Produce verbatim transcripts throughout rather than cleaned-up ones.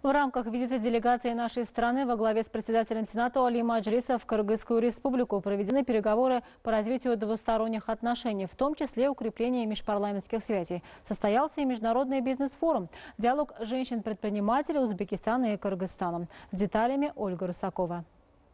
В рамках визита делегации нашей страны во главе с председателем Сената Али Маджлиса в Кыргызскую республику проведены переговоры по развитию двусторонних отношений, в том числе укрепление межпарламентских связей. Состоялся и международный бизнес-форум. Диалог женщин-предпринимателей Узбекистана и Кыргызстана. С деталями Ольга Русакова.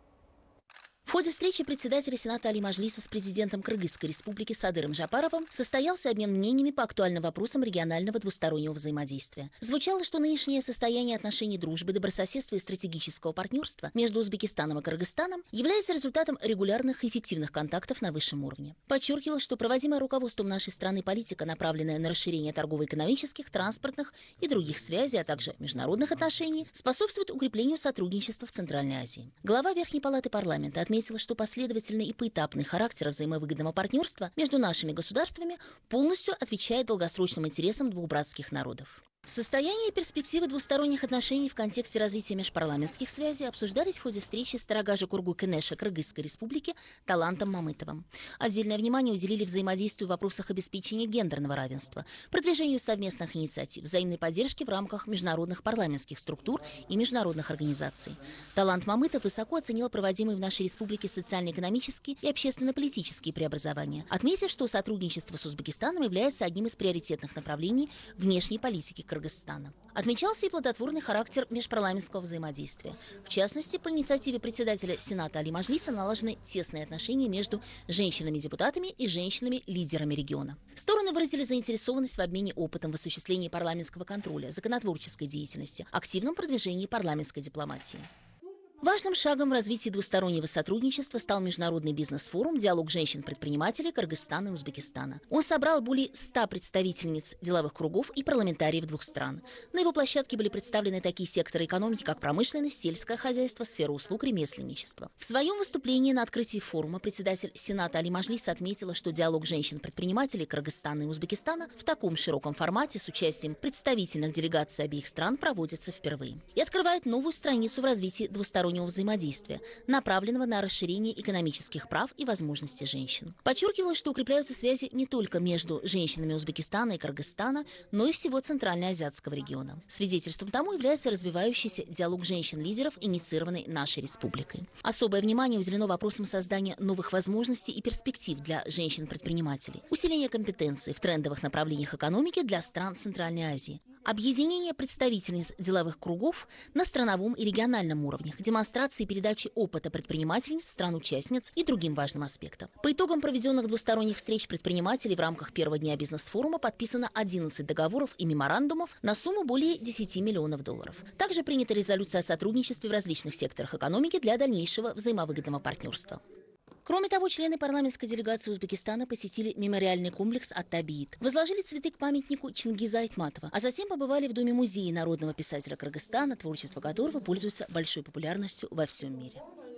В ходе встречи председателя Сената Али Маджлиса с президентом Кыргызской республики Садыром Жапаровым состоялся обмен мнениями по актуальным вопросам регионального двустороннего взаимодействия. Звучало, что нынешнее состояние отношений дружбы, добрососедства и стратегического партнерства между Узбекистаном и Кыргызстаном является результатом регулярных и эффективных контактов на высшем уровне. Подчеркивалось, что проводимая руководством нашей страны политика, направленная на расширение торгово-экономических, транспортных и других связей, а также международных отношений, способствует укреплению сотрудничества в Центральной Азии. Глава Верхней палаты парламента отметил, отметила, что последовательный и поэтапный характер взаимовыгодного партнерства между нашими государствами полностью отвечает долгосрочным интересам двух братских народов. Состояние и перспективы двусторонних отношений в контексте развития межпарламентских связей обсуждались в ходе встречи с Тарагажи Кургу-Кенеша Кыргызской республики Талантом Мамытовым. Отдельное внимание уделили взаимодействию в вопросах обеспечения гендерного равенства, продвижению совместных инициатив, взаимной поддержки в рамках международных парламентских структур и международных организаций. Талант Мамытов высоко оценил проводимые в нашей республике социально-экономические и общественно-политические преобразования, отметив, что сотрудничество с Узбекистаном является одним из приоритетных направлений внешней политики Кыргызстана. Кыргызстана. Отмечался и плодотворный характер межпарламентского взаимодействия. В частности, по инициативе председателя Сената Али Маджлиса налажены тесные отношения между женщинами-депутатами и женщинами-лидерами региона. Стороны выразили заинтересованность в обмене опытом в осуществлении парламентского контроля, законотворческой деятельности, активном продвижении парламентской дипломатии. Важным шагом в развитии двустороннего сотрудничества стал международный бизнес-форум «Диалог женщин-предпринимателей Кыргызстана и Узбекистана». Он собрал более ста представительниц деловых кругов и парламентариев двух стран. На его площадке были представлены такие секторы экономики, как промышленность, сельское хозяйство, сфера услуг, ремесленничество. В своем выступлении на открытии форума председатель Сената Али Маджлиса отметила, что диалог женщин-предпринимателей Кыргызстана и Узбекистана в таком широком формате с участием представительных делегаций обеих стран проводится впервые и открывает новую страницу в развитии двустороннего взаимодействия, направленного на расширение экономических прав и возможностей женщин. Подчеркивалось, что укрепляются связи не только между женщинами Узбекистана и Кыргызстана, но и всего Центральноазиатского региона. Свидетельством тому является развивающийся диалог женщин-лидеров, инициированный нашей республикой. Особое внимание уделено вопросам создания новых возможностей и перспектив для женщин-предпринимателей, усиления компетенций в трендовых направлениях экономики для стран Центральной Азии, объединение представительниц деловых кругов на страновом и региональном уровнях, демонстрации и передачи опыта предпринимательниц, стран-участниц и другим важным аспектам. По итогам проведенных двусторонних встреч предпринимателей в рамках первого дня бизнес-форума подписано одиннадцать договоров и меморандумов на сумму более десяти миллионов долларов. Также принята резолюция о сотрудничестве в различных секторах экономики для дальнейшего взаимовыгодного партнерства. Кроме того, члены парламентской делегации Узбекистана посетили мемориальный комплекс Ат-Табиит, возложили цветы к памятнику Чингиза Айтматова, а затем побывали в Доме музея народного писателя Кыргызстана, творчество которого пользуется большой популярностью во всем мире.